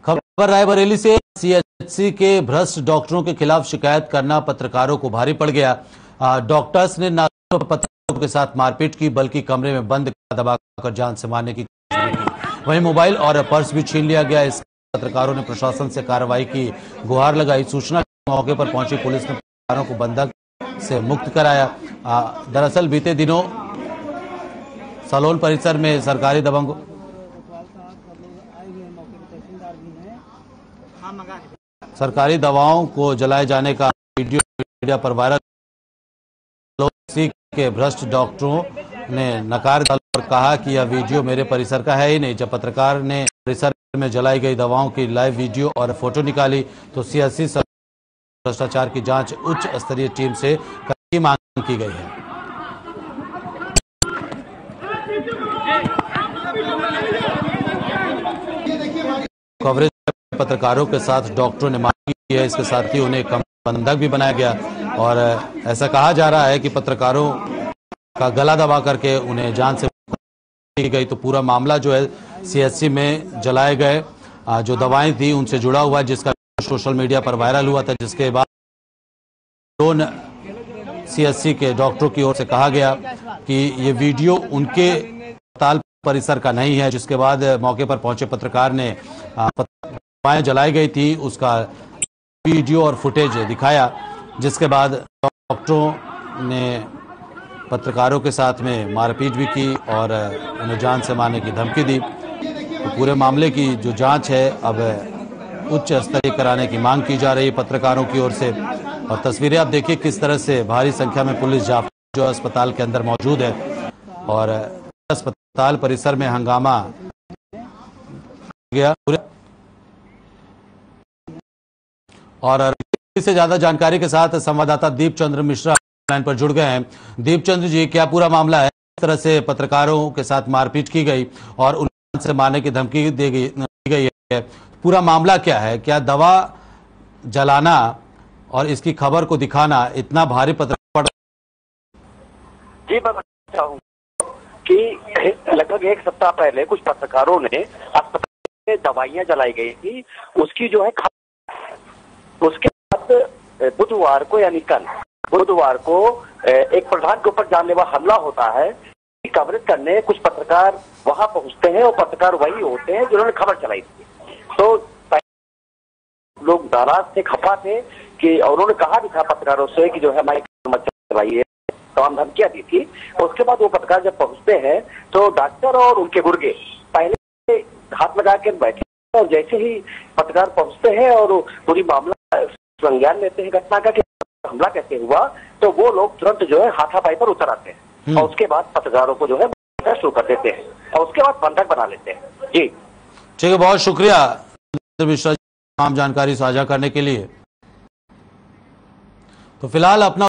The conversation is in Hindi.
खबर रायबरेली से। सीएचसी के भ्रष्ट डॉक्टरों के खिलाफ शिकायत करना पत्रकारों को भारी पड़ गया। डॉक्टर्स ने न पत्रकारों के साथ मारपीट की, बल्कि कमरे में बंद दबाकर जान से मारने की कोशिश की। वहीं मोबाइल और पर्स भी छीन लिया गया। इस पत्रकारों ने प्रशासन से कार्रवाई की गुहार लगाई। सूचना के मौके पर पहुंची पुलिस ने पत्रकारों को बंधक से मुक्त कराया। दरअसल बीते दिनों सलोन परिसर में सरकारी दवाओं को जलाए जाने का वीडियो मीडिया पर वायरल। के भ्रष्ट डॉक्टरों ने नकार दिया और कहा कि यह वीडियो मेरे परिसर का है ही नहीं। जब पत्रकार ने परिसर में जलाई गई दवाओं की लाइव वीडियो और फोटो निकाली तो सीएचसी भ्रष्टाचार की जांच उच्च स्तरीय टीम से करने की मांग की गई है। कवरेज पत्रकारों के साथ डॉक्टरों ने मांग की है। इसके साथ ही उन्हें बंधक भी बनाया गया और ऐसा कहा जा रहा है कि पत्रकारों का गला दबा करके उन्हें जान से की गई। तो पूरा मामला जो है सीएचसी में जलाए गए जो दवाएं थी उनसे जुड़ा हुआ है, जिसका सोशल मीडिया पर वायरल हुआ था। जिसके बाद दोनों सीएचसी के डॉक्टरों की ओर से कहा गया कि ये वीडियो उनके अस्पताल परिसर का नहीं है। जिसके बाद मौके पर पहुंचे पत्रकार ने दवाएं जलाई गई थी उसका वीडियो और फुटेज दिखाया। जिसके बाद डॉक्टरों ने पत्रकारों के साथ में मारपीट भी की और उन्हें जान से मारने की धमकी दी। तो पूरे मामले की जो जांच है अब उच्च स्तरीय कराने की मांग की जा रही है पत्रकारों की ओर से। और तस्वीरें आप देखिए किस तरह से भारी संख्या में पुलिस जाब्ता जो अस्पताल के अंदर मौजूद है और अस्पताल परिसर में हंगामा गया। और से ज्यादा जानकारी के साथ संवाददाता दीपचंद्र मिश्रा लाइन पर जुड़ गए हैं। दीपचंद्र जी, क्या पूरा मामला है? इस तरह से पत्रकारों के साथ मारपीट की गई और उनसे मारने की धमकी दी गई है, पूरा मामला क्या है? क्या दवा जलाना और इसकी खबर को दिखाना इतना भारी पत्रकार? जी, मैं बताना चाहूंगा कि लगभग एक सप्ताह पहले कुछ पत्रकारों ने अस्पताल में दवाइयां जलाई गई थी, उसकी जो है उसके बाद बुधवार को यानी कल बुधवार को एक प्रधान के ऊपर जानलेवा हमला होता है। कवरेज करने कुछ पत्रकार वहां पहुंचते हैं और पत्रकार वही होते हैं जिन्होंने खबर चलाई थी। तो लोग नाराज थे, खफा थे कि उन्होंने कहा भी था पत्रकारों से कि जो है हमारी मत चलाइए, तमाम धमकियां दी थी। उसके बाद वो पत्रकार जब पहुंचते हैं तो डॉक्टर और उनके गुर्गे पहले हाथ लगा कर बैठे और जैसे ही पत्रकार पहुंचते हैं और पूरी मामला संज्ञान लेते हैं घटना का कि हमला कैसे हुआ, तो वो लोग तुरंत जो है हाथापाई पर उतर आते हैं और उसके बाद पत्रकारों को जो है शुरू कर देते हैं और उसके बाद बंधक बना लेते हैं। जी ठीक है, बहुत शुक्रिया मिश्रा जी तमाम जानकारी साझा करने के लिए। तो फिलहाल अपना